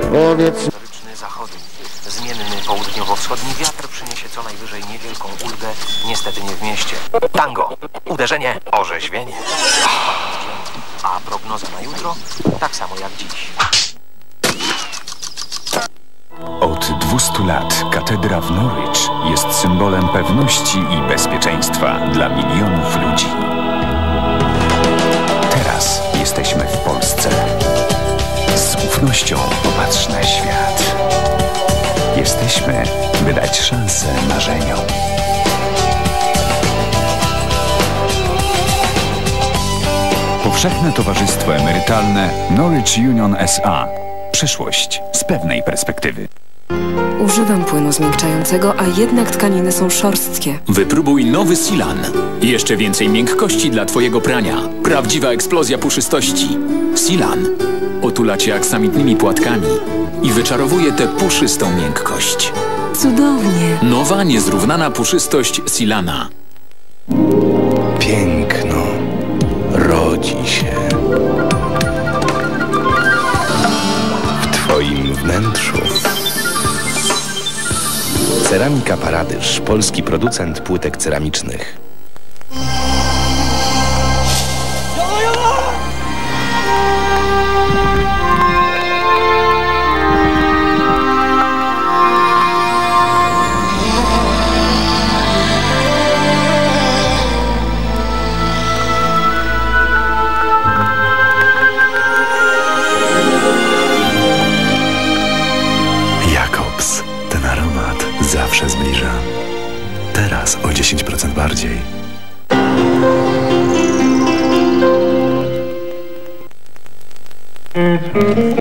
Historyczny zachodu. Zmienny południowo-wschodni wiatr przyniesie co najwyżej niewielką ulgę, niestety nie w mieście. Tango, uderzenie, orzeźwienie. A prognoza na jutro? Tak samo jak dziś. Od 200 lat katedra w Norwich jest symbolem pewności i bezpieczeństwa dla milionów ludzi. Teraz jesteśmy w Polsce. Z ufnością popatrz na świat. Jesteśmy, by dać szansę marzeniom. Powszechne Towarzystwo Emerytalne Norwich Union S.A. Przyszłość z pewnej perspektywy. Używam płynu zmiękczającego, a jednak tkaniny są szorstkie. Wypróbuj nowy Silan. Jeszcze więcej miękkości dla twojego prania. Prawdziwa eksplozja puszystości. Silan otula cię aksamitnymi płatkami i wyczarowuje tę puszystą miękkość. Cudownie. Nowa, niezrównana puszystość Silana. Piękno rodzi się w twoim wnętrzu. Ceramika Paradyż, polski producent płytek ceramicznych. Jakobs. Ten aromat zawsze zbliża. Teraz o 10% bardziej.